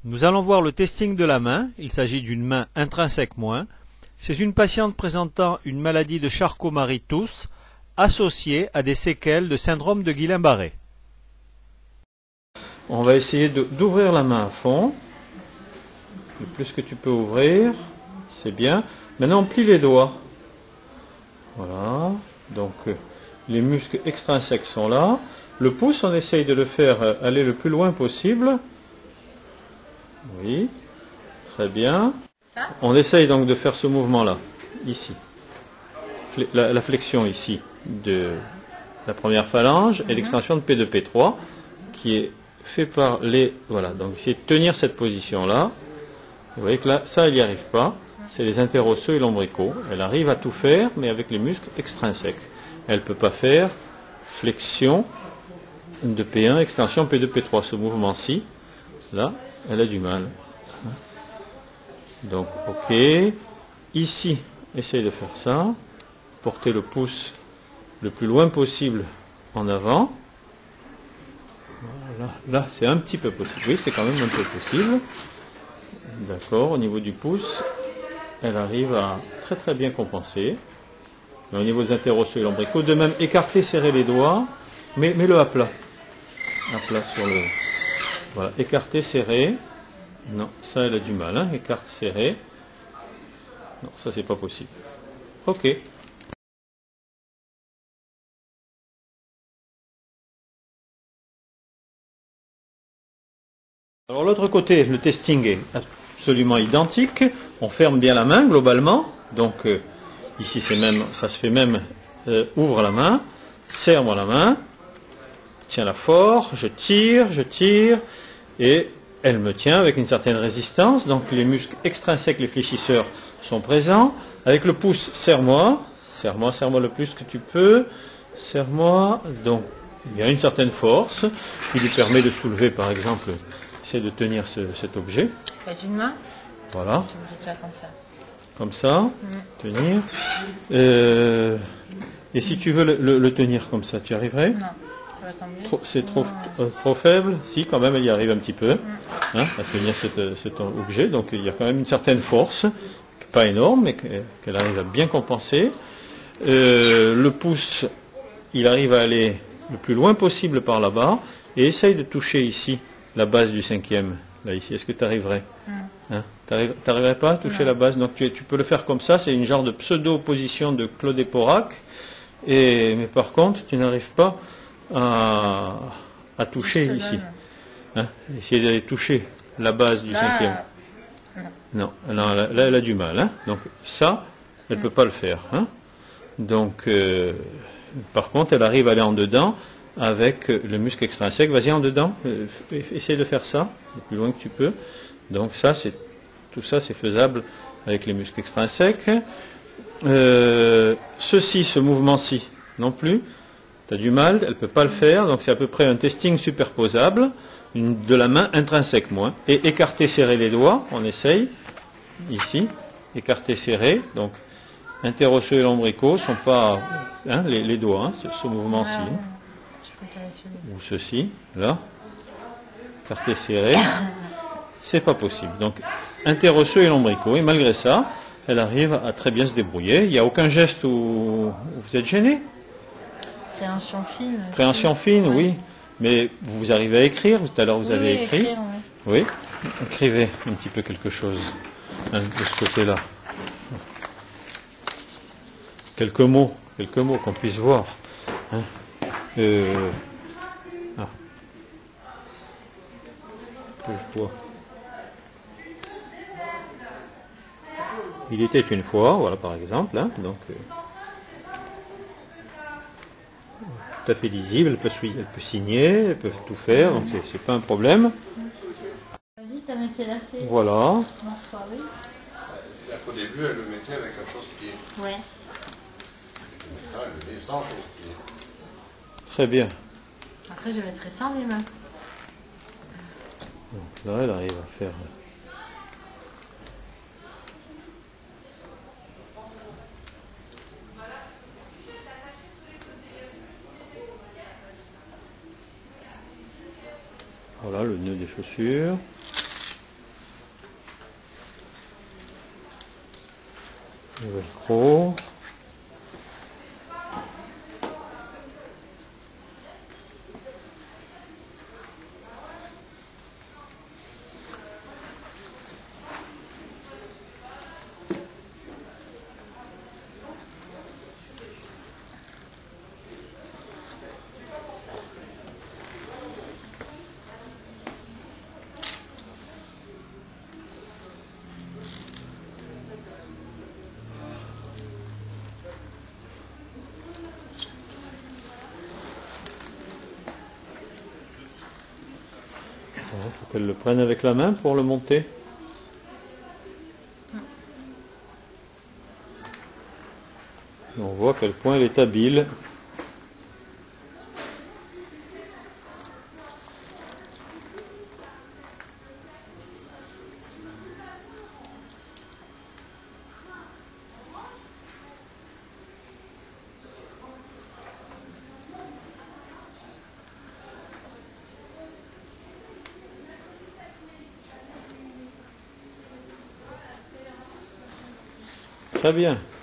Nous allons voir le testing de la main. Il s'agit d'une main intrinsèque moins. C'est une patiente présentant une maladie de Charcot-Marie-Tooth associée à des séquelles de syndrome de Guillain-Barré. On va essayer d'ouvrir la main à fond. Le plus que tu peux ouvrir, c'est bien. Maintenant, on plie les doigts. Voilà. Donc, les muscles extrinsèques sont là. Le pouce, on essaye de le faire aller le plus loin possible. Oui. Très bien. On essaye donc de faire ce mouvement-là, ici. La flexion ici de la première phalange et l'extension de P2, P3, qui est fait par les... Voilà, donc essayer de tenir cette position-là. Vous voyez que là, ça, elle n'y arrive pas. C'est les interosseux et l'ombricaux. Elle arrive à tout faire, mais avec les muscles extrinsèques. Elle ne peut pas faire flexion de P1, extension P2, P3. Ce mouvement-ci, là, elle a du mal. Donc, ok. Ici, essaye de faire ça. Porter le pouce le plus loin possible en avant. Voilà. Là, c'est un petit peu possible. Oui, c'est quand même un peu possible. D'accord. Au niveau du pouce, elle arrive à très très bien compenser. Mais au niveau des interosseux et l'ombricaux, de même écarter, serrer les doigts, mais mets-le à plat. À plat sur le... Voilà. Écarter, serrer. Non, ça elle a du mal, hein. Écarte, serré. Non, ça c'est pas possible. Ok. Alors l'autre côté, le testing est absolument identique. On ferme bien la main globalement. Donc ici c'est même, ça se fait même, ouvre la main, serre-moi la main, tiens-la fort, je tire, et elle me tient avec une certaine résistance, donc les muscles extrinsèques, les fléchisseurs sont présents. Avec le pouce, serre-moi le plus que tu peux, serre-moi. Donc il y a une certaine force qui lui permet de soulever, par exemple, essayer de tenir cet objet. Avec une main. Voilà. Tu me dis de faire comme ça. Comme ça, tenir. Et si tu veux le tenir comme ça, tu arriverais? Non. C'est trop faible. Si, quand même, elle y arrive un petit peu, hein, à tenir cet objet. Donc il y a quand même une certaine force, pas énorme, mais qu'elle arrive à bien compenser. Le pouce, il arrive à aller le plus loin possible par là-bas, et essaye de toucher ici la base du cinquième. Là, ici, est-ce que tu arriverais? Hein, t'arriverais pas à toucher la base? Donc tu peux le faire comme ça, c'est une genre de pseudo-position de Claude Eporac, mais par contre, tu n'arrives pas à toucher ici. Hein, essayer d'aller toucher la base du cinquième. Non, là elle a du mal. Hein. Donc ça, elle ne peut pas le faire. Hein. Donc, par contre, elle arrive à aller en dedans avec le muscle extrinsèque. Vas-y en dedans, essaye de faire ça, le plus loin que tu peux. Donc ça, tout ça, c'est faisable avec les muscles extrinsèques. Ce mouvement-ci, non plus. Tu as du mal, elle ne peut pas le faire, donc c'est à peu près un testing superposable, de la main intrinsèque moins. Et écarter, serrer les doigts, on essaye, ici, écarter, serrer, donc interosseux et l'ombricaux sont pas, hein, les doigts, hein, ce mouvement-ci. Ou ceci, là, écarter, serrer, c'est pas possible. Donc interosseux et l'ombricaux, et malgré ça, elle arrive à très bien se débrouiller. Il n'y a aucun geste où vous êtes gêné. Préhension fine. Préhension fine, oui. Mais vous arrivez à écrire, tout à l'heure vous avez écrit. Écrire, oui. Écrivez un petit peu quelque chose, hein, de ce côté-là. Quelques mots qu'on puisse voir. Hein. Je vois. Il était une fois, voilà par exemple, hein, donc tout à fait lisible, elle peut signer, elle peut tout faire, donc c'est pas un problème. Vas-y, t'as mis la fée. Voilà. Au début, elle le mettait avec un chausse-pied. Ouais. Là, elle le met sans chausse-pied. Très bien. Après, je mettrai sans les mains. Donc là, elle arrive à faire... Voilà le nœud des chaussures. Le velcro. Il faut qu'elle le prenne avec la main pour le monter. Et on voit à quel point elle est habile. Très bien.